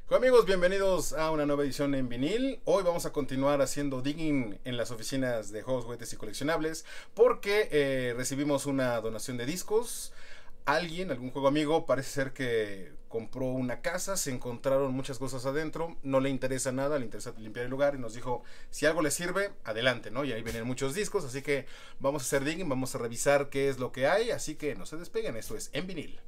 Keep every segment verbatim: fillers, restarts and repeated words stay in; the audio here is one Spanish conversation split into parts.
Amigos, bienvenidos a una nueva edición en vinil. Hoy vamos a continuar haciendo digging en las oficinas de juegos, juguetes y coleccionables porque eh, recibimos una donación de discos. Alguien, algún juego amigo, parece ser que compró una casa, se encontraron muchas cosas adentro, no le interesa nada, le interesa limpiar el lugar y nos dijo, si algo le sirve, adelante, ¿no? Y ahí vienen muchos discos, así que vamos a hacer digging, vamos a revisar qué es lo que hay, así que no se despeguen, esto es En Vinil.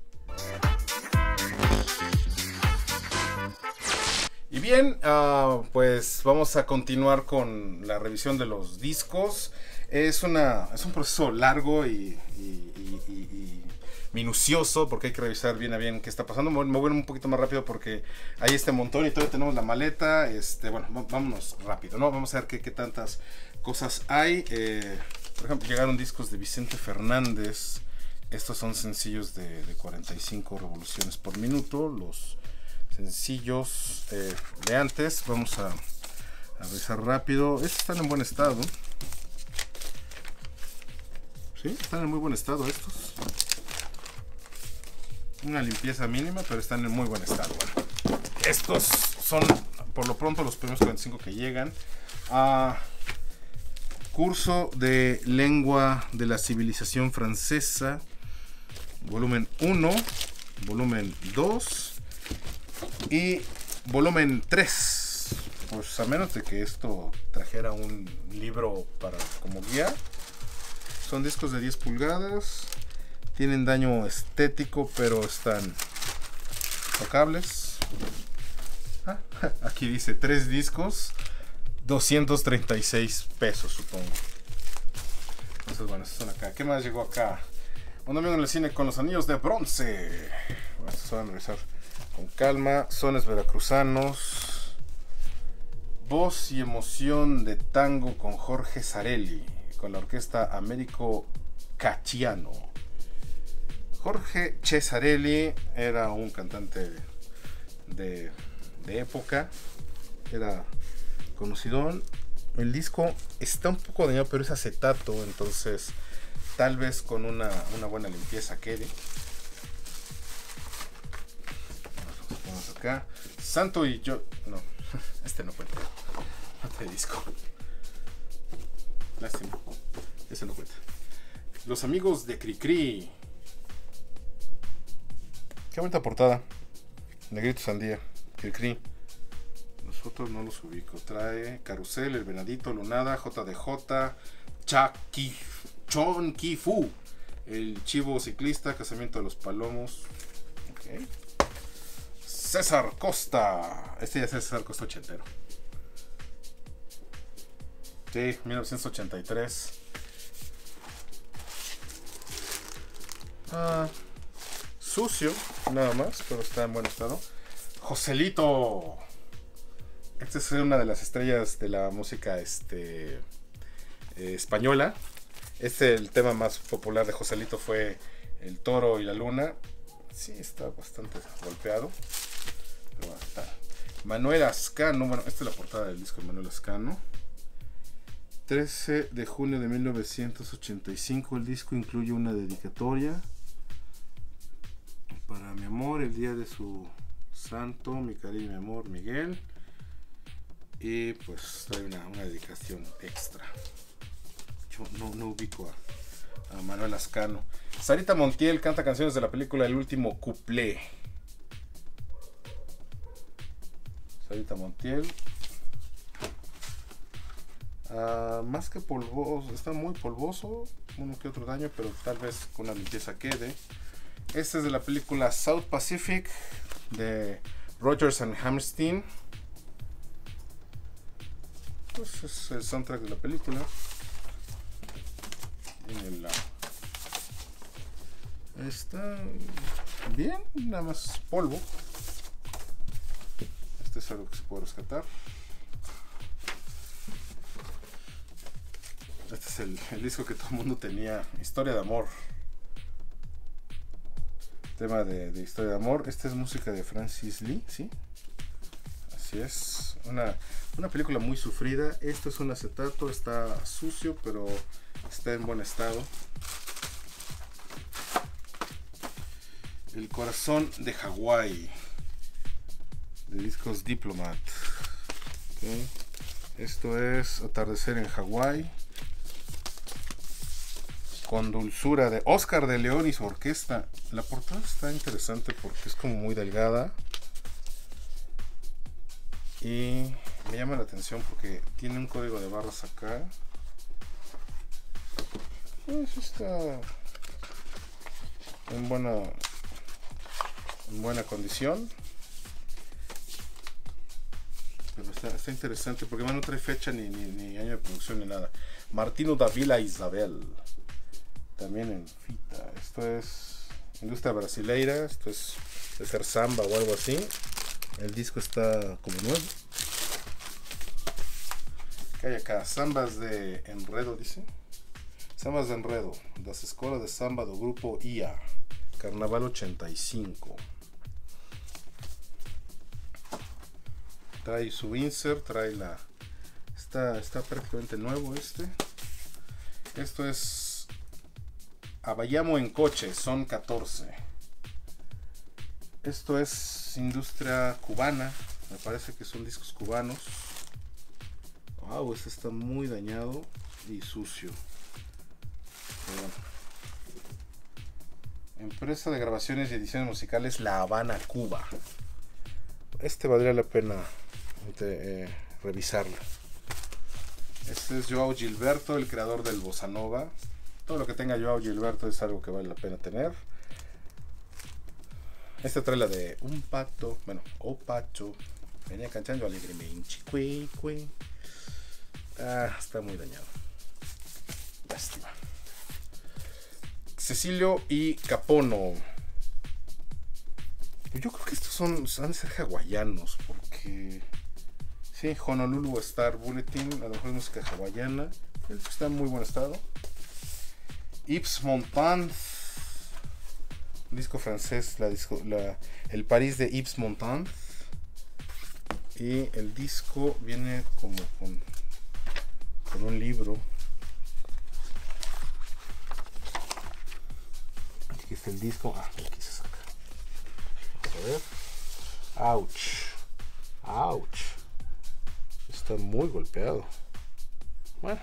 Y bien, uh, pues vamos a continuar con la revisión de los discos. Es, una, es un proceso largo y, y, y, y, y minucioso porque hay que revisar bien a bien qué está pasando. Me voy un poquito más rápido porque hay este montón y todavía tenemos la maleta. Este, bueno, vámonos rápido, ¿no? Vamos a ver qué, qué tantas cosas hay. Eh, por ejemplo, llegaron discos de Vicente Fernández. Estos son sencillos de, de cuarenta y cinco revoluciones por minuto. Los sencillos eh, de antes. Vamos a, a revisar rápido. Estos están en buen estado. Sí, están en muy buen estado estos. Una limpieza mínima, pero están en muy buen estado. Bueno, estos son por lo pronto los primeros cuarenta y cinco que llegan. Uh, curso de lengua de la civilización francesa. Volumen uno. Volumen dos. Y volumen tres. Pues a menos de que esto trajera un libro para como guía. Son discos de diez pulgadas. Tienen daño estético, pero están tocables. Ah, aquí dice tres discos, doscientos treinta y seis pesos, supongo. Entonces, bueno, estos son acá. ¿Qué más llegó acá? Un amigo en el cine con los anillos de bronce. Bueno, estos se van a revisar con calma. Sones veracruzanos. Voz y emoción de tango con Jorge Sarelli, con la orquesta Américo Cacciano. Jorge Cesarelli era un cantante de, de época, era conocidón. El disco está un poco dañado, pero es acetato, entonces tal vez con una, una buena limpieza quede. Vamos acá. Santo y yo. No, este no cuenta. Este disco. Lástima. Ese no cuenta. Los amigos de Cricri. Qué bonita portada. Negrito Sandía. Cricri. Nosotros no los ubico. Trae Carusel, El Venadito, Lunada, J D J, Chaki, Chon Kifu, El Chivo Ciclista, Casamiento de los Palomos. Ok. César Costa. Este ya es César Costa ochentero. Sí, mil novecientos ochenta y tres. Ah, sucio, nada más, pero está en buen estado. Joselito. Esta es una de las estrellas de la música este, eh, española. Este, el tema más popular de Joselito fue El Toro y la Luna. Sí, está bastante golpeado. Pero bueno, está. Manuel Ascano. Bueno, esta es la portada del disco de Manuel Ascano. trece de junio de mil novecientos ochenta y cinco. El disco incluye una dedicatoria para mi amor, el día de su santo, mi cariño y mi amor, Miguel. Y pues trae una, una dedicación extra. Yo no, no ubico a, a Manuel Ascano. Sarita Montiel canta canciones de la película El Último Cuplé. Sarita Montiel. Uh, más que polvoso, está muy polvoso, uno que otro daño, pero tal vez con una limpieza quede. Este es de la película South Pacific de Rodgers and Hammerstein. Pues es el soundtrack de la película. En el, está bien, nada más polvo. Este es algo que se puede rescatar. Este es el, el disco que todo el mundo tenía. Historia de amor. Tema de, de historia de amor. Esta es música de Francis Lee, ¿sí? Así es. Una, una película muy sufrida. Esto es un acetato. Está sucio, pero está en buen estado. El corazón de Hawái. de discos Diplomat. Okay. Esto es Atardecer en Hawái, con dulzura, de Oscar de León y su orquesta. La portada está interesante porque es como muy delgada y me llama la atención porque tiene un código de barras acá. Pues está en buena en buena condición, pero está, está interesante porque no trae fecha ni, ni, ni año de producción ni nada. Martino Davila Isabel, también en fita. Esto es industria brasileira, esto es de ser samba o algo así. El disco está como nuevo. ¿Qué hay acá? Zambas de enredo, dice. Zambas de enredo, das escolas de samba do grupo I A, Carnaval ochenta y cinco. Trae su insert, trae la... Está, está prácticamente nuevo este. Esto es Abayamo en coche, son catorce. Esto es industria cubana, me parece que son discos cubanos. Wow, este está muy dañado y sucio. Bueno. Empresa de grabaciones y ediciones musicales La Habana, Cuba. Este valdría la pena de, eh, revisarlo. Este es Joao Gilberto, el creador del Bossa Nova. Todo lo que tenga Joao Gilberto es algo que vale la pena tener. Esta trae la de Un Pato, bueno, O Pacho, venía cantando alegremente. Cue, cue. Ah, está muy dañado. Lástima. Cecilio y Capono. Yo creo que estos son, han de ser hawaianos, porque sí, Honolulu Star Bulletin, a lo mejor es música hawaiana. Está en muy buen estado. Yves Montand, un disco francés, la disco, la, el París de Yves Montand. Y el disco viene como con, con un libro. Aquí está el disco. Ah, aquí se saca. A ver. Ouch. Ouch. Está muy golpeado. Bueno.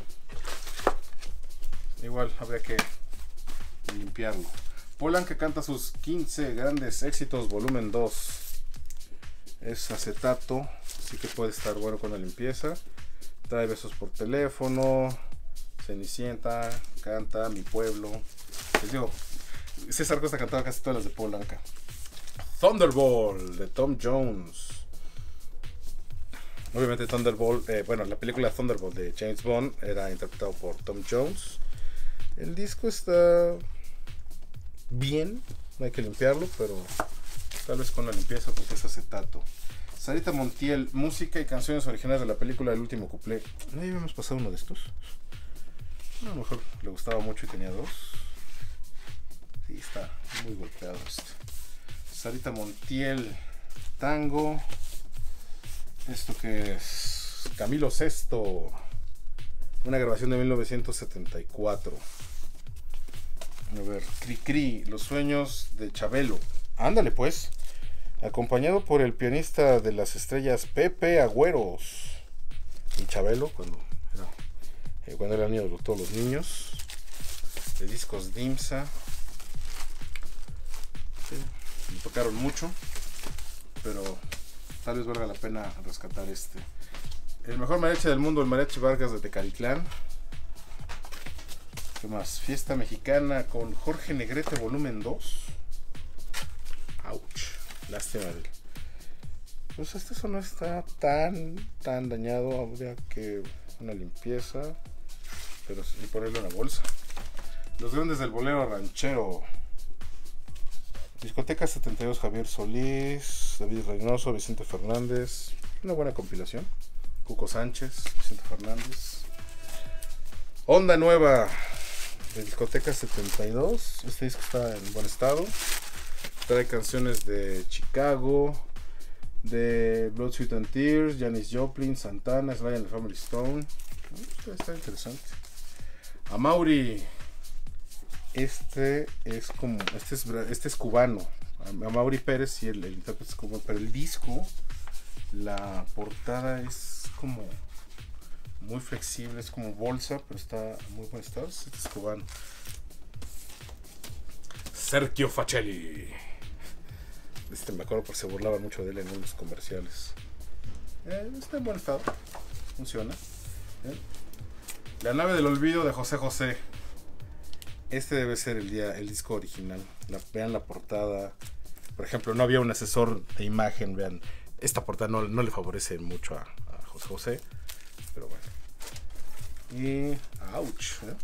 Igual habría que limpiarlo. Polan, que canta sus quince grandes éxitos, volumen dos. Es acetato, así que puede estar bueno con la limpieza. Trae Besos por teléfono, Cenicienta, canta Mi Pueblo. Les digo, César Costa cantaba casi todas las de Polanca. Thunderball de Tom Jones. Obviamente Thunderball, eh, bueno, la película Thunderball de James Bond era interpretado por Tom Jones. El disco está bien, no hay que limpiarlo, pero tal vez con la limpieza porque es acetato. Sarita Montiel, música y canciones originales de la película El Último Cuplé. ¿No habíamos pasado uno de estos? A lo mejor le gustaba mucho y tenía dos. Sí, está muy golpeado este. Sarita Montiel, tango. ¿Esto que es? Camilo Sesto. Una grabación de mil novecientos setenta y cuatro. A ver, Cri Cri, Los sueños de Chabelo. Ándale pues. Acompañado por el pianista de las estrellas Pepe Agüeros. Y Chabelo, cuando era, eh, cuando era niño de todos los niños. De discos Dimsa. Sí, me tocaron mucho. Pero tal vez valga la pena rescatar este. El mejor mariachi del mundo, el Mariachi Vargas de Tecalitlán. ¿Qué más? Fiesta Mexicana con Jorge Negrete, volumen dos. Ouch. Lástima. Pues este no está tan, tan dañado. Habría que una limpieza. Pero y ponerlo en la bolsa. Los grandes del bolero ranchero. Discoteca setenta y dos, Javier Solís, David Reynoso, Vicente Fernández. Una buena compilación. Cuco Sánchez, Vicente Fernández. Onda Nueva de Discoteca setenta y dos. Este disco está en buen estado. Trae canciones de Chicago, de Blood, Sweat and Tears, Janis Joplin, Santana, Sly and the Family Stone. Está, está interesante. Amaury. Este es como. Este es, este es cubano. Amaury Pérez y el, el intérprete es cubano. Pero el disco La portada es como muy flexible, es como bolsa, pero está muy buen estado. Este es cubano. Sergio Facelli. Este me acuerdo porque se burlaba mucho de él en unos comerciales. Eh, está en buen estado. Funciona. ¿Eh? La nave del olvido de José José. Este debe ser el día, el disco original. La, vean la portada. Por ejemplo, no había un asesor de imagen. Vean, esta portada no, no le favorece mucho a, a José José. Pero bueno. Y. ¡Auch! ¿eh?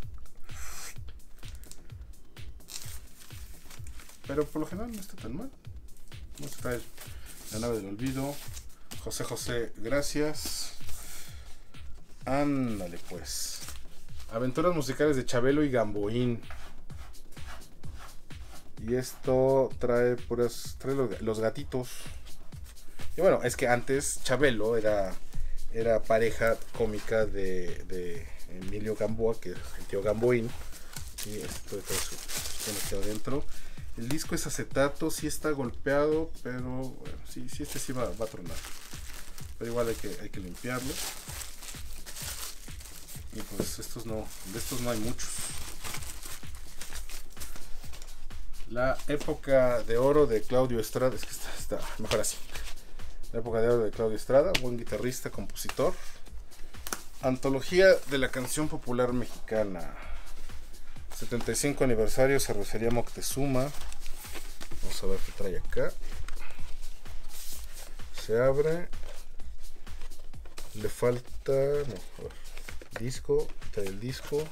Pero por lo general no está tan mal. Vamos a traer la nave del olvido. José José, gracias. Ándale pues. Aventuras musicales de Chabelo y Gamboín. Y esto trae puras. Trae los, los gatitos. Y bueno, es que antes Chabelo era. Era pareja cómica de, de Emilio Gamboa, que es el tío Gamboín. Y esto todo eso tiene aquí adentro. El disco es acetato, sí está golpeado, pero bueno, sí, sí este sí va, va a tronar. Pero igual hay que, hay que limpiarlo. Y pues estos no, de estos no hay muchos. La época de oro de Claudio Estrada, es que está, está mejor así. La época de oro de Claudio Estrada, buen guitarrista, compositor. Antología de la canción popular mexicana. setenta y cinco aniversario, Cervecería Moctezuma. Vamos a ver qué trae acá. Se abre. Le falta. No, a ver. Disco. Trae el disco.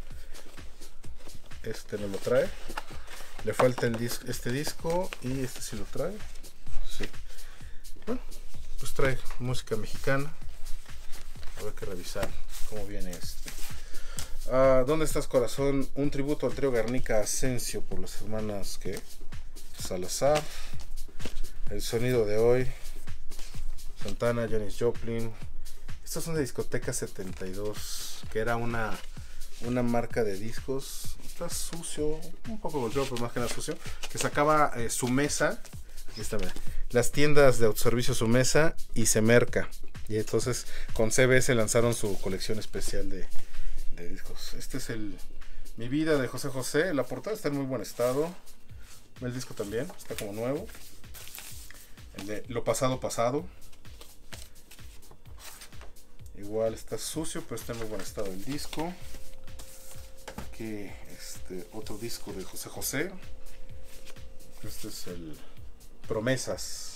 Este no lo trae. Le falta el dis este disco. Y este sí lo trae. Sí. Bueno, pues trae música mexicana. Habrá que revisar cómo viene este. Uh, ¿Dónde estás, corazón? Un tributo al trío Garnica Asensio por las hermanas que Salazar. El sonido de hoy. Santana, Janis Joplin. Estos son de Discoteca setenta y dos, que era una, una marca de discos. Está sucio, un poco golpeado, pero más que nada sucio. Que sacaba eh, su mesa. Aquí está, mira. Las tiendas de autoservicio Su Mesa y Semerca. Y entonces con C B S lanzaron su colección especial de. de discos. Este es el Mi vida de José José. La portada está en muy buen estado. El disco también está como nuevo. El de Lo pasado pasado. Igual está sucio, pero está en muy buen estado el disco. Aquí este otro disco de José José. Este es el Promesas.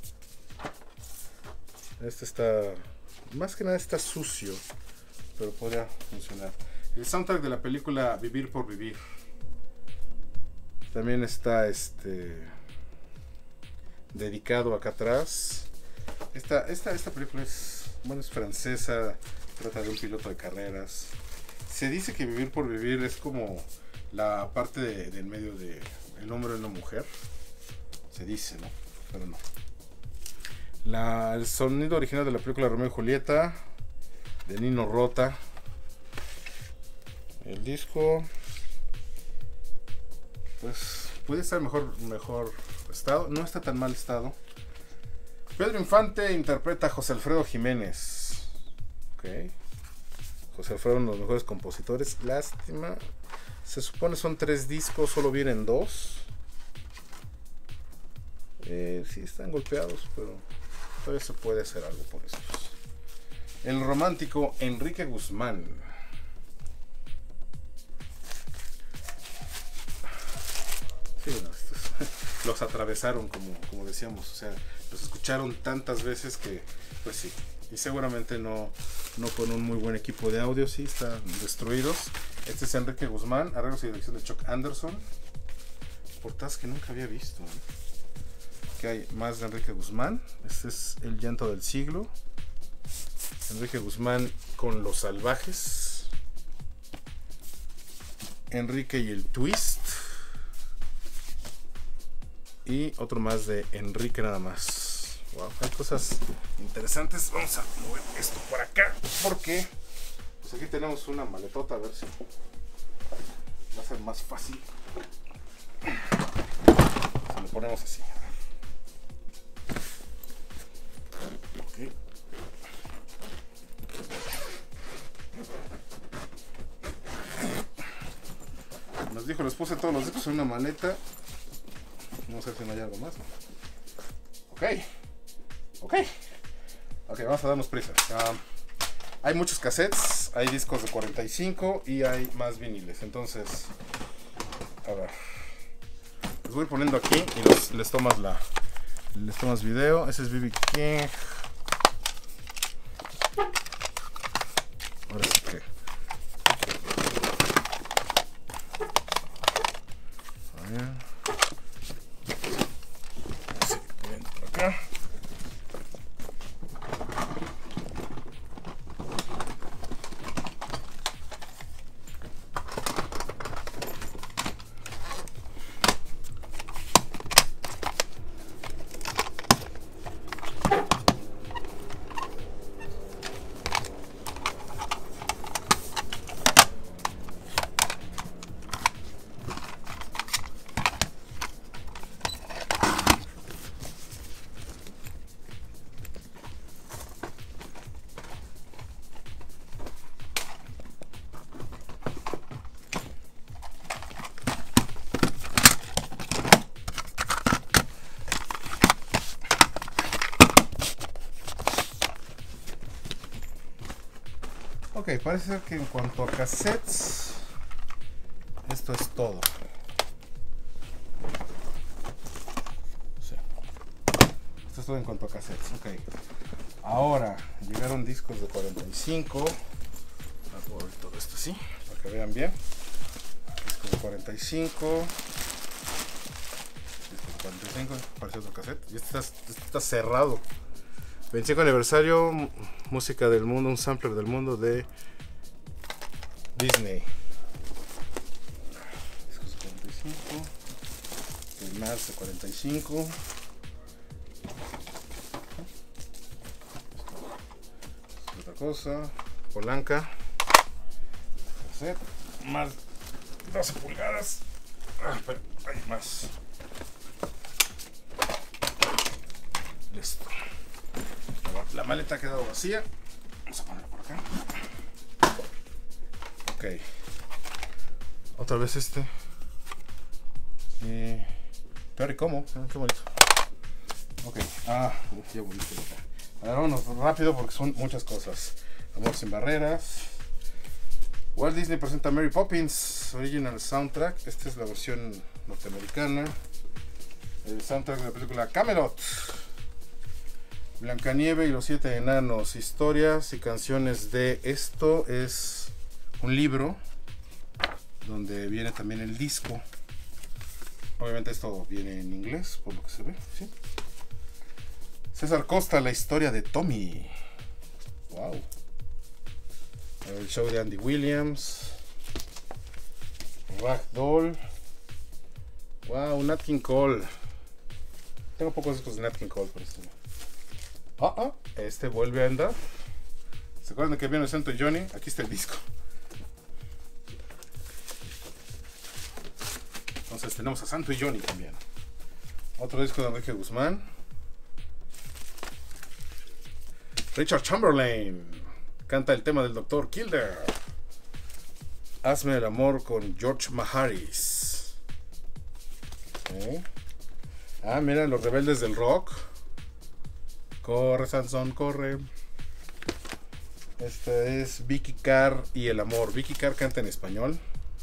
Este está, más que nada está sucio, pero podría funcionar. El soundtrack de la película Vivir por Vivir. También está este dedicado acá atrás. Esta, esta, esta película es, bueno, es francesa, trata de un piloto de carreras. Se dice que Vivir por Vivir es como la parte de, del medio de el hombre y la mujer. Se dice, ¿no? Pero no. La, el sonido original de la película Romeo y Julieta de Nino Rota. El disco, pues puede estar mejor, mejor estado. No está tan mal estado. Pedro Infante interpreta a José Alfredo Jiménez. Ok. José Alfredo, uno de los mejores compositores. Lástima. Se supone son tres discos, solo vienen dos. Eh, sí están golpeados, pero todavía se puede hacer algo por estos. El romántico Enrique Guzmán. Sí, no, estos, los atravesaron, como, como decíamos, o sea, los escucharon tantas veces que, pues sí, y seguramente no, no con un muy buen equipo de audio, sí, están destruidos. Este es Enrique Guzmán, arreglos y dirección de Chuck Anderson. Portadas que nunca había visto, ¿eh? Que hay más de Enrique Guzmán. Este es El llanto del siglo. Enrique Guzmán con Los Salvajes. Enrique y el Twist. Y otro más de Enrique nada más. Wow, hay cosas interesantes. Vamos a mover esto por acá, porque pues aquí tenemos una maletota, a ver si va a ser más fácil. Si lo ponemos así. Nos dijo, les puse todos los discos en una maleta. Vamos a ver si no hay algo más. Ok. Ok. Ok, vamos a darnos prisa. Um, hay muchos cassettes, hay discos de cuarenta y cinco y hay más viniles. Entonces, a ver. Les voy poniendo aquí y los, les tomas la... Les tomas video. Ese es B B King. Ahora sí que... A ver. Sí, ven por acá. Ok, parece ser que en cuanto a cassettes, esto es todo. Sí. Esto es todo en cuanto a cassettes. Ok. Ahora llegaron discos de cuarenta y cinco. Voy a ver todo esto así, para que vean bien. Discos de cuarenta y cinco. Discos de cuarenta y cinco. Parece otro cassette. Y este está, este está cerrado. veinticinco aniversario, música del mundo, un sampler del mundo de Disney. Discos de cuarenta y cinco. El más de cuarenta y cinco. Otra cosa. Polanca. Cassette. Más doce pulgadas. Ah, pero hay más. Listo. La maleta ha quedado vacía. Vamos a ponerla por acá. Ok. Otra vez este. Eh, peor y cómo. Ah, qué bonito. Ok. Ah, uf, ya bonito. A ver, vámonos rápido porque son muchas cosas. Amor sin barreras. Walt Disney presenta Mary Poppins Original Soundtrack. Esta es la versión norteamericana. El soundtrack de la película Camelot. Blancanieve y los siete enanos, historias y canciones de esto. Es un libro donde viene también el disco. Obviamente esto viene en inglés, por lo que se ve, ¿sí? César Costa, la historia de Tommy. Wow. El show de Andy Williams. Ragdoll. Wow, Nat King Cole. Tengo pocos discos de Nat King Cole, por eso. Ah, ah, este vuelve a andar. ¿Se acuerdan de que viene el Santo y Johnny? Aquí está el disco. Entonces tenemos a Santo y Johnny también. Otro disco de Enrique Guzmán. Richard Chamberlain canta el tema del doctor Kildare. Hazme el amor con George Maharis. ¿Sí? Ah, mira, los rebeldes del rock. Corre, Sansón, corre. Esta es Vicky Carr y el amor. Vicky Carr canta en español.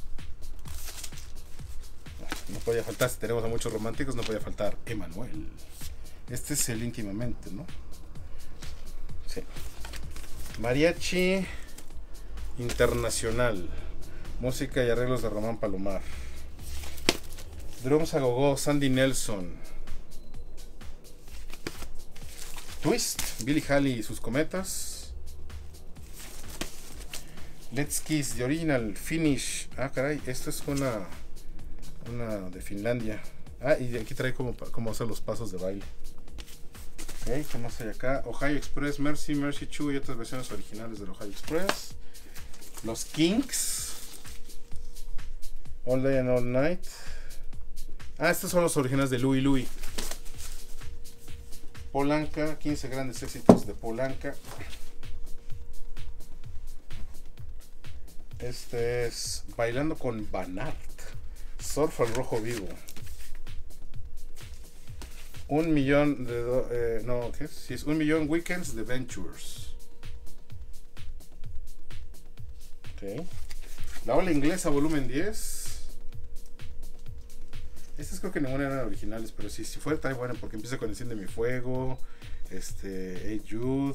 No podía faltar, si tenemos a muchos románticos, no podía faltar Emanuel. Este es el íntimamente, ¿no? Sí. Mariachi Internacional. Música y arreglos de Román Palomar. Drums a gogo, Sandy Nelson. Twist, Billy Halley y sus cometas. Let's Kiss, The Original Finish. Ah, caray, esto es una Una de Finlandia. Ah, y aquí trae como, como hacer los pasos de baile. Ok, ¿qué más hay acá? Ohio Express, Mercy, Mercy Chew y otras versiones originales del Ohio Express. Los Kinks. All Day and All Night. Ah, estos son los originales de Louie Louie. Polanca, quince grandes éxitos de Polanca. Este es Bailando con Banart, Surf al rojo vivo. Un millón de... Eh, no, ¿qué es? Sí, es un millón weekends de Ventures. Ok. La ola inglesa, volumen diez. Estas creo que ninguna eran originales, pero si, si fuera está buena porque empieza con Enciende mi fuego, este, Hey Jude,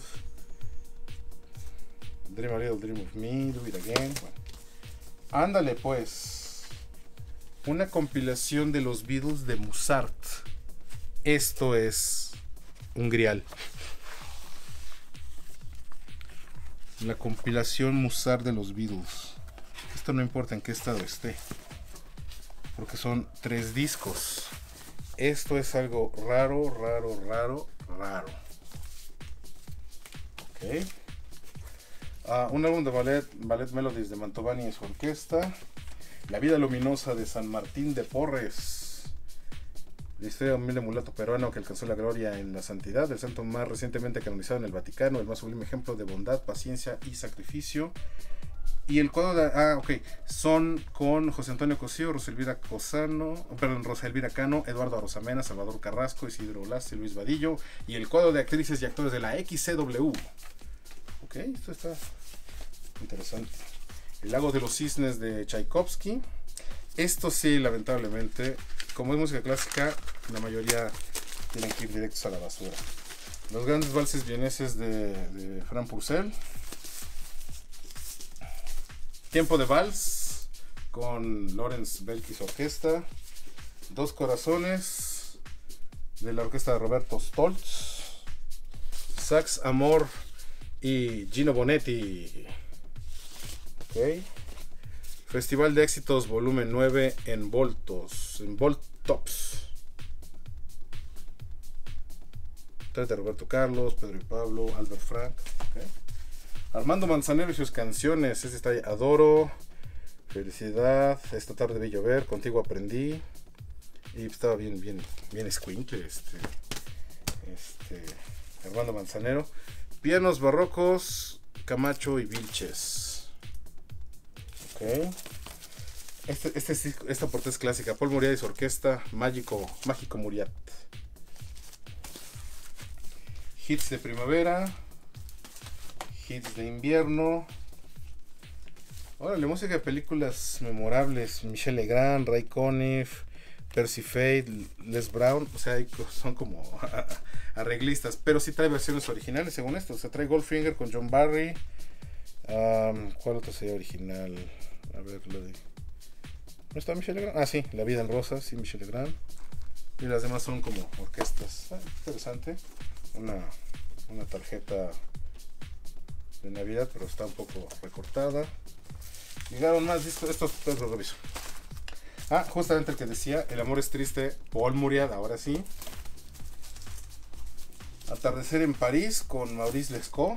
Dream a Little Dream of Me, Do It Again. Bueno. Ándale pues. Una compilación de los Beatles de Mozart. Esto es un grial. La compilación Mozart de los Beatles. Esto no importa en qué estado esté, porque son tres discos. Esto es algo raro, raro, raro, raro. Ok. Uh, un álbum de ballet, ballet Melodies de Mantovani y su orquesta. La vida luminosa de San Martín de Porres. La historia de un humilde mulato peruano que alcanzó la gloria en la santidad. El santo más recientemente canonizado en el Vaticano. El más sublime ejemplo de bondad, paciencia y sacrificio. Y el cuadro de... Ah, ok. Son con José Antonio Cosío, Rosa Elvira Cosano, perdón, Rosa Elvira Cano, Eduardo Arosamena, Salvador Carrasco, Isidro Laste, Luis Vadillo. Y el cuadro de actrices y actores de la X C W. Ok, esto está interesante. El lago de los cisnes de Tchaikovsky. Esto sí, lamentablemente, como es música clásica, la mayoría tienen que ir directos a la basura. Los grandes valses vieneses de, de Fran Purcell. Tiempo de Vals con Lawrence Belk y su orquesta. Dos corazones de la orquesta de Roberto Stoltz. Sax Amor y Gino Bonetti. Ok. Festival de Éxitos volumen nueve en Voltos, en Voltops. Tres de Roberto Carlos, Pedro y Pablo, Albert Frank. Okay. Armando Manzanero y sus canciones. Este está ahí. Adoro, Felicidad, Esta tarde vi llover, Contigo aprendí. Y estaba bien, bien, bien escuincle este, este Armando Manzanero. Pianos barrocos, Camacho y Vilches. Ok. Este, este, esta portada es clásica. Paul Muriat y su orquesta. Mágico, Mágico Muriat. Hits de primavera. Hits de invierno. Órale, música de películas memorables. Michel Legrand, Ray Conniff, Percy Fade, Les Brown. O sea, son como arreglistas. Pero sí trae versiones originales según esto. O sea, trae Goldfinger con John Barry. Um, ¿Cuál otro sería original? A ver, lo de... ¿No está Michel Legrand? Ah, sí, La vida en rosa, sí, Michel Legrand. Y las demás son como orquestas. Ah, interesante. Una, una tarjeta de Navidad, pero está un poco recortada. Llegaron más discos. Estos los reviso. Ah, justamente el que decía, El amor es triste, Paul Muriat, ahora sí. Atardecer en París con Maurice Lescaut.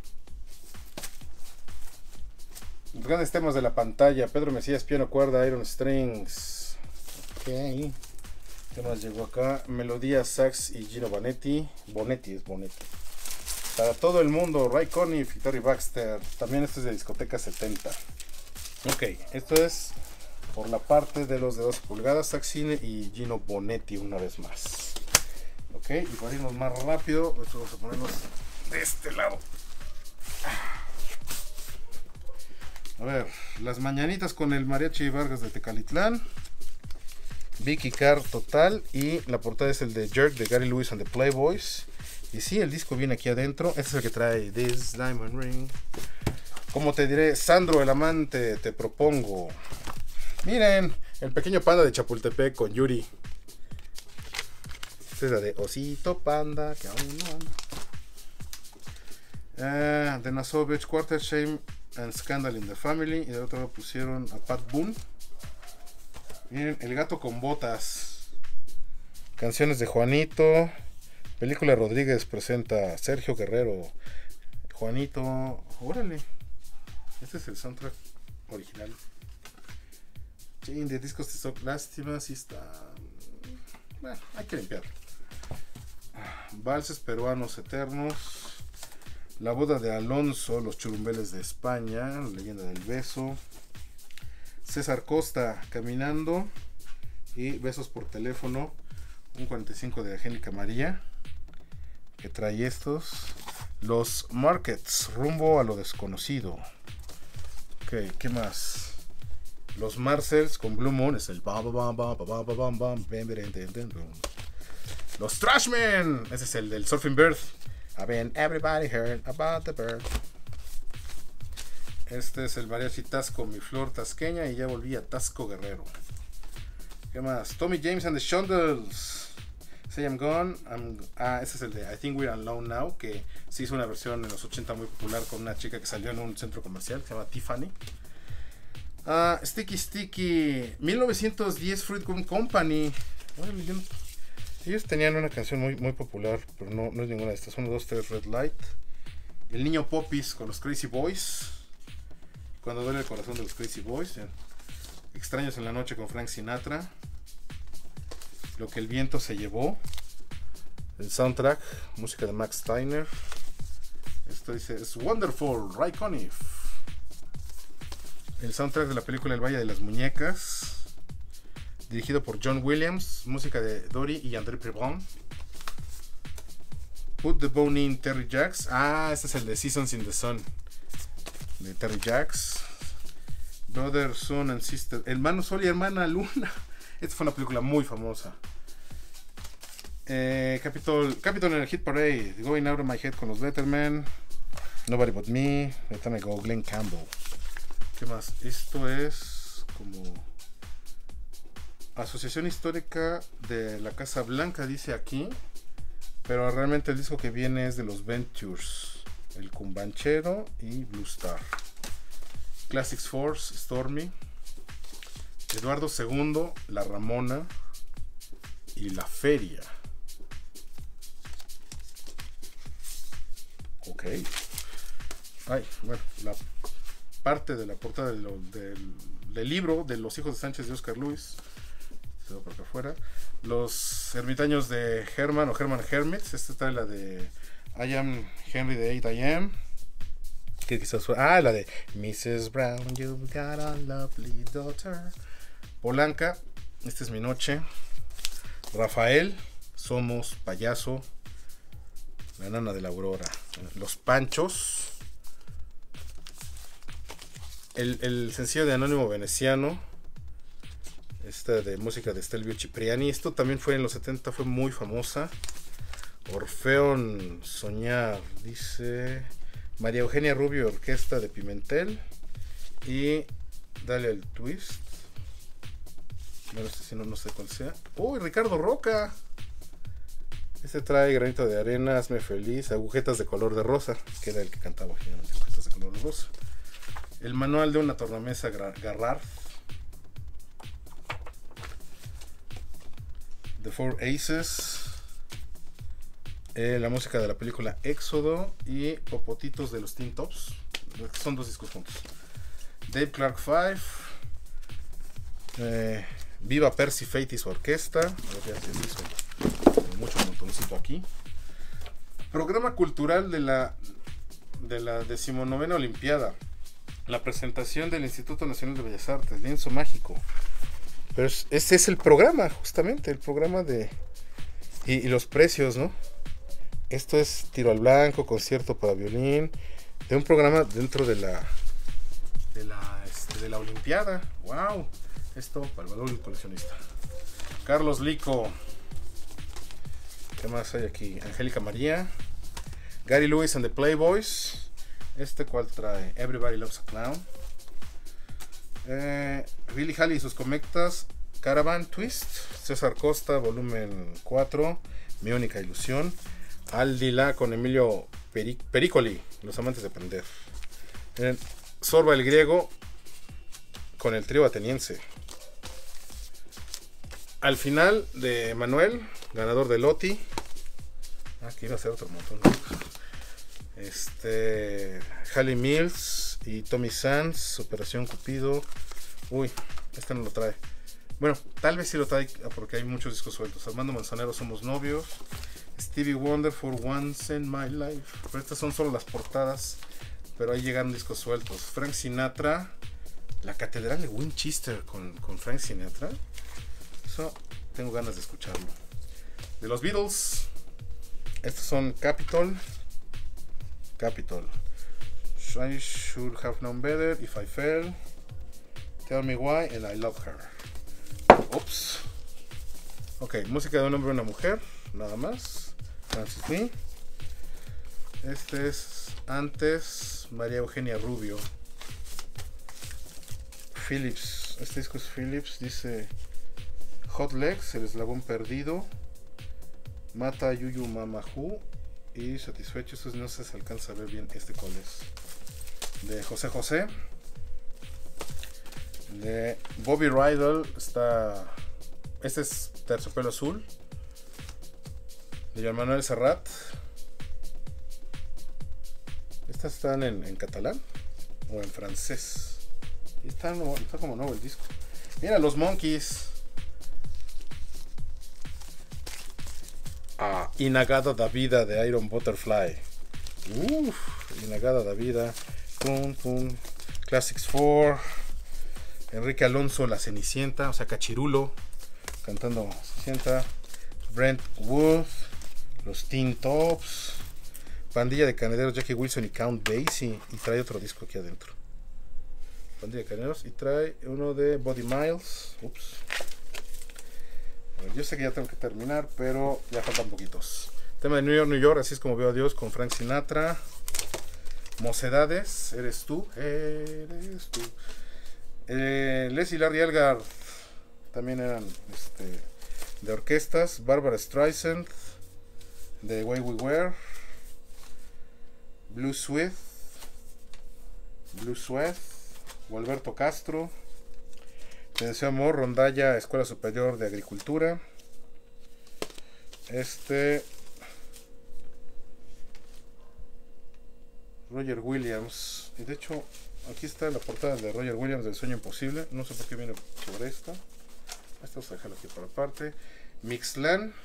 Los grandes temas de la pantalla. Pedro Mesías, piano, cuerda, Iron Strings. Ok. ¿Qué más llegó acá? Melodía, sax y Gino Bonetti. Bonetti es Bonetti. Para todo el mundo, Ray Conniff y Terry Baxter. También esto es de discoteca setenta. Ok, esto es por la parte de los de doce pulgadas, Saxine y Gino Bonetti una vez más. Ok, y para irnos más rápido, esto vamos a ponernos de este lado. A ver, Las mañanitas con el Mariachi Vargas de Tecalitlán. Vicky Carr total. Y la portada es el de Jerk de Gary Lewis and the Playboys. Y sí, el disco viene aquí adentro. Este es el que trae This Diamond Ring. Como te diré, Sandro el amante, te propongo. Miren, el pequeño panda de Chapultepec con Yuri. Esta es la de Osito Panda, que aún no anda. Uh, de Nasovich Quartet, Shame and Scandal in the Family. Y de otro lado pusieron a Pat Boone. Miren, El gato con botas. Canciones de Juanito. Película Rodríguez presenta Sergio Guerrero. Juanito. Órale. Este es el soundtrack original. Chain de discos de stock. Lástima, si está. Bueno, hay que limpiarlo. Valses peruanos eternos. La boda de Alonso, los churumbeles de España, la leyenda del beso. César Costa, caminando. Y besos por teléfono. Un cuarenta y cinco de Angélica María, que trae estos. Los Markets, rumbo a lo desconocido. Ok, ¿qué más? Los Marcels con Blue Moon, es el bam bam bam bam bam bam bam. Los Trashmen, ese es el del Surfing Bird. I mean, everybody heard about the bird. Este es el mariachi Tasco, mi flor tasqueña, y ya volví a Tasco Guerrero. ¿Qué más? Tommy James and the Shondells. Say I'm Gone. I'm, ah, ese es el de I Think We're Alone Now, que se hizo una versión en los ochenta muy popular con una chica que salió en un centro comercial que se llama Tiffany. Ah, Sticky Sticky. mil novecientos diez Fruit Gum Company. Bueno, yo no, ellos tenían una canción muy, muy popular, pero no, no es ninguna de estas. uno, dos, tres, Red Light. El niño Popis con los Crazy Boys. Cuando duele el corazón de los Crazy Boys. Ya. Extraños en la noche con Frank Sinatra. Lo que el viento se llevó. El soundtrack, música de Max Steiner. Esto dice, es Wonderful, Ray Conniff. El soundtrack de la película El Valle de las Muñecas. Dirigido por John Williams, música de Dory y André Prevon. Put the Bone in, Terry Jacks. Ah, este es el de Seasons in the Sun, de Terry Jacks. Brother, Son and Sister. Hermano Sol y Hermana Luna. Esta fue una película muy famosa. Eh, Capitol, Capitol en el Hit Parade. Going Out of My Head con los Letterman. Nobody But Me. Ahorita me go Glenn Campbell. ¿Qué más? Esto es como Asociación Histórica de la Casa Blanca, dice aquí, pero realmente el disco que viene es de los Ventures, el Cumbanchero y Blue Star. Classics Force, Stormy, Eduardo segundo, La Ramona y La Feria. Ok. Ay, bueno, la parte de la portada de lo, del, del libro de Los Hijos de Sánchez de Oscar Luis. Por acá afuera. Los ermitaños de Herman o Herman Hermits. Esta está la de I Am Henry the Eighth I Am. Que quizás fue. Ah, la de missus Brown, you've got a lovely daughter. Polanca, Esta es mi noche. Rafael, Somos, Payaso. La Nana de la Aurora. Los Panchos. El, el sencillo de Anónimo Veneciano. Esta de música de Stelvio Cipriani. Esto también fue en los setenta, fue muy famosa. Orfeón Soñar, dice María Eugenia Rubio, Orquesta de Pimentel. Y Dale el Twist. Bueno, este si no, no sé cuál sea. Uy, Ricardo Roca. Este trae Granito de Arena, Hazme Feliz, Agujetas de Color de Rosa, que era el que cantaba finalmente, Agujetas de Color de Rosa. El manual de una tornamesa Garrard. The Four Aces. Eh, la música de la película Éxodo. Y Popotitos de los Teen Tops. Son dos discos juntos. Dave Clark five. Eh, Viva Percy Fate y su orquesta. A ver, ya se hizo mucho montoncito aquí. Programa cultural de la de la decimonovena Olimpiada. La presentación del Instituto Nacional de Bellas Artes, Lienzo Mágico. Pero es, ese es el programa, justamente, el programa de... Y, y los precios, ¿no? Esto es Tiro al Blanco, concierto para violín, de un programa dentro de la de la, este, de la Olimpiada. ¡Wow! Esto para el valor del coleccionista. Carlos Lico. ¿Qué más hay aquí? Angélica María. Gary Lewis and the Playboys. Este cual trae Everybody Loves a Clown. Eh, Billy Halley y sus Comectas. Caravan Twist. César Costa, volumen cuatro. Mi única ilusión. Aldila con Emilio Peri Pericoli. Los amantes de aprender. Eh, Sorba el griego con el trío ateniense. Al final de Manuel, ganador de Loti. Aquí iba a ser otro montón. Este, Halley Mills y Tommy Sands, Operación Cupido. Uy, este no lo trae. Bueno, tal vez sí lo trae porque hay muchos discos sueltos. Armando Manzanero, Somos Novios. Stevie Wonder, For Once in My Life. Pero estas son solo las portadas, pero ahí llegan discos sueltos. Frank Sinatra, la Catedral de Winchester con, con Frank Sinatra. Eso tengo ganas de escucharlo. De los Beatles, estos son Capitol. Capitol. I should have known better if I fell. Tell me why and I love her. Ups. Ok, música de un hombre y una mujer, nada más. Francis Lee. Este es antes María Eugenia Rubio. Philips. Este disco es Philips. Dice Hot Legs, el eslabón perdido. Mata Yuyu Mamahu. Y Satisfecho. Eso no sé si se alcanza a ver bien este cuál es. De José José. De Bobby Rydell está. Este es Terciopelo Azul. De Joan Manuel Serrat. Estas están en, en catalán o en francés. Y está, está como nuevo el disco. Mira, los Monkeys. Ah, Inagada da Vida de Iron Butterfly. Uff, Inagada da Vida. Pum, pum. Classics cuatro. Enrique Alonso, La Cenicienta, o sea, Cachirulo, cantando Cenicienta. Brent Wood, Los Teen Tops, Pandilla de Caneros, Jackie Wilson y Count Basie. Y trae otro disco aquí adentro. Pandilla de Caneros y trae uno de Buddy Miles. Ups. Bueno, yo sé que ya tengo que terminar, pero ya faltan poquitos. Tema de New York, New York, así es como veo a Dios con Frank Sinatra. Mocedades, Eres tú, eres tú. Eh, Les y Larry Elgar también eran este, de orquestas. Barbara Streisand de Way We Were. Blue Sweat, Blue Sweat, Gualberto Castro. Te deseo amor, Rondalla, Escuela Superior de Agricultura. Este Roger Williams. Y de hecho aquí está la portada de Roger Williams del Sueño Imposible. No sé por qué viene sobre esto. Esto vamos a dejarlo aquí por aparte. Mixlan.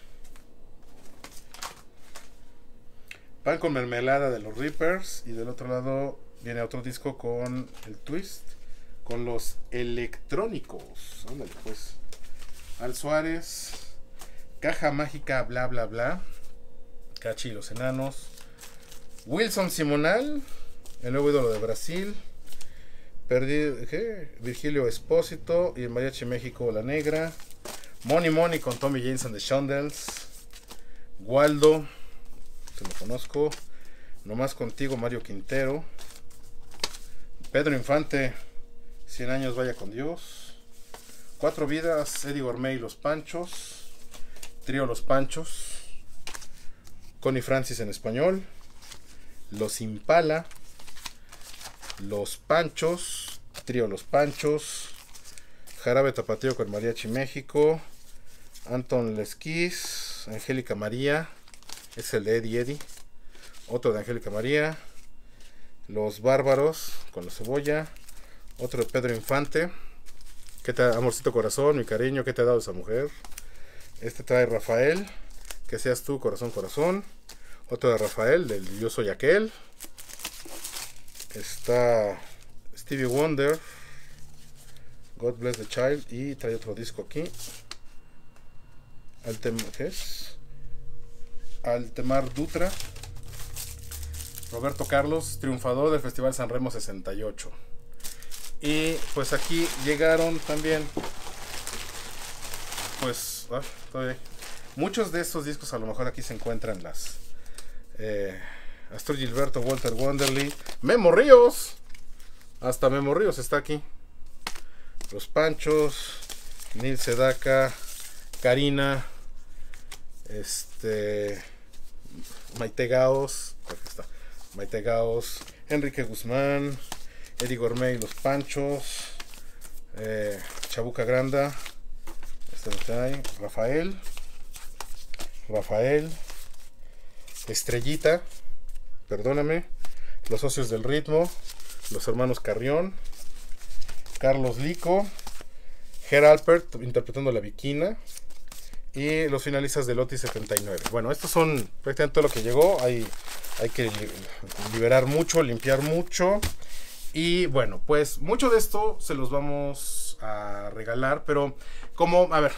Pan con mermelada de los Reapers. Y del otro lado viene otro disco con el Twist. Con los electrónicos. Ándale pues. Al Suárez. Caja Mágica, bla bla bla. Cachi y los Enanos. Wilson Simonal. El nuevo ídolo de Brasil. Perdido, ¿qué? Virgilio Espósito y el Mariachi México La Negra. Money Money con Tommy James and the Shondells. Waldo, se lo conozco. Nomás Contigo, Mario Quintero. Pedro Infante, cien años vaya con Dios. Cuatro Vidas, Eddie Gourmet y Los Panchos. Trío Los Panchos. Connie Francis en español. Los Impala. Los Panchos, Trío Los Panchos, Jarabe Tapatío con Mariachi México, Anton Lesquís, Angélica María, es el de Eddie Eddie, otro de Angélica María, Los Bárbaros con la Cebolla, otro de Pedro Infante, ¿qué te, amorcito corazón, mi cariño, qué te ha dado esa mujer? Este trae Rafael, Que seas tú, corazón, corazón, otro de Rafael, del Yo soy aquel. Está Stevie Wonder, God Bless the Child, y trae otro disco aquí. Altem ¿qué es? Altemar Dutra. Roberto Carlos, triunfador del Festival San Remo sesenta y ocho. Y pues aquí llegaron también, pues, ah, todavía hay. Muchos de estos discos a lo mejor aquí se encuentran las... Eh, Astor Gilberto, Walter Wonderly, Memo Ríos, hasta Memo Ríos está aquí. Los Panchos, Nil Sedaka, Karina, este, Maite Gaos, aquí está, Maite Gaos, Enrique Guzmán, Eddie Gourmet y Los Panchos, eh, Chabuca Granda, este no trae, Rafael, Rafael, Estrellita, Perdóname, Los Socios del Ritmo, Los Hermanos Carrión, Carlos Lico, Ger Alpert interpretando La Viquina, y los finalistas de Lotis setenta y nueve. Bueno, estos son prácticamente todo lo que llegó. Hay, hay que liberar mucho, limpiar mucho. Y bueno, pues mucho de esto se los vamos a regalar, pero como, a ver,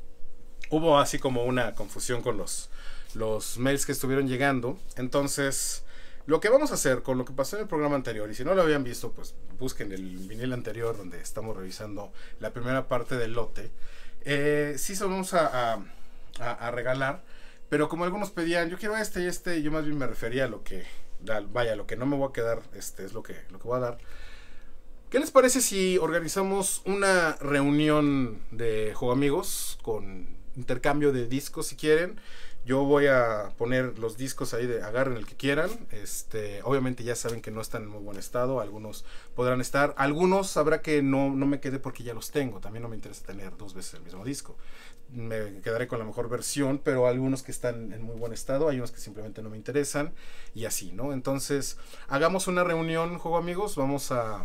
hubo así como una confusión con los, los mails que estuvieron llegando. Entonces, lo que vamos a hacer con lo que pasó en el programa anterior, y si no lo habían visto, pues busquen el vinil anterior donde estamos revisando la primera parte del lote. Eh, sí se los vamos a, a, a, a regalar, pero como algunos pedían, yo quiero este y este, yo más bien me refería a lo que, vaya, lo que no me voy a quedar, este es lo que, lo que voy a dar. ¿Qué les parece si organizamos una reunión de juego amigos con intercambio de discos si quieren? Yo voy a poner los discos ahí, de agarren el que quieran. Este, obviamente ya saben que no están en muy buen estado. Algunos podrán estar. Algunos habrá que no, no me quede porque ya los tengo. También no me interesa tener dos veces el mismo disco. Me quedaré con la mejor versión, pero algunos que están en muy buen estado. Hay unos que simplemente no me interesan. Y así, ¿no? Entonces, hagamos una reunión, juego amigos. Vamos a...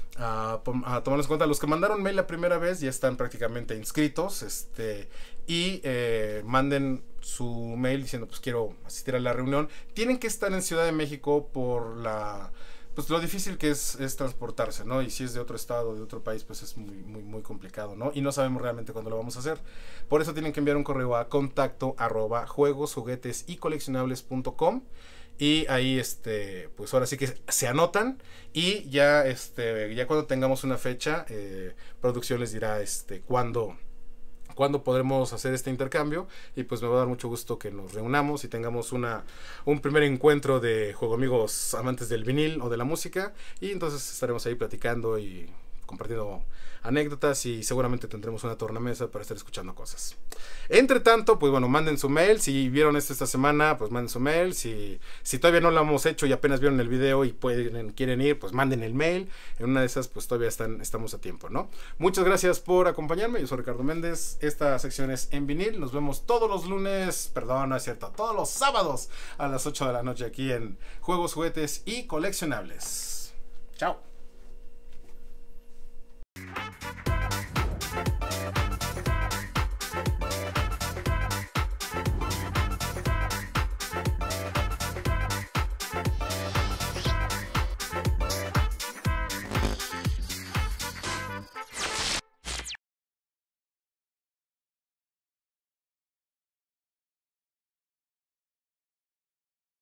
A, a tomarnos en cuenta, los que mandaron mail la primera vez ya están prácticamente inscritos, este, y eh, manden su mail diciendo pues quiero asistir a la reunión. Tienen que estar en Ciudad de México por la, pues lo difícil que es, es transportarse, ¿no? Y si es de otro estado, de otro país, pues es muy, muy, muy complicado, ¿no? Y no sabemos realmente cuándo lo vamos a hacer. Por eso tienen que enviar un correo a contacto arroba juegos, juguetes y coleccionables punto com. Y ahí, este, pues ahora sí que se anotan y ya, este, ya cuando tengamos una fecha, eh, producción les dirá, este, cuándo, cuándo podremos hacer este intercambio. Y pues me va a dar mucho gusto que nos reunamos y tengamos una, un primer encuentro de juego amigos amantes del vinil o de la música. Y entonces estaremos ahí platicando y compartiendo anécdotas y seguramente tendremos una tornamesa para estar escuchando cosas. Entre tanto, pues bueno, manden su mail. Si vieron esto esta semana, pues manden su mail. Si, si todavía no lo hemos hecho y apenas vieron el video y pueden, quieren ir, pues manden el mail. En una de esas, pues todavía están, estamos a tiempo, ¿no? Muchas gracias por acompañarme. Yo soy Ricardo Méndez. Esta sección es En Vinil. Nos vemos todos los lunes, perdón, no es cierto, todos los sábados a las ocho de la noche aquí en Juegos, Juguetes y Coleccionables. Chao.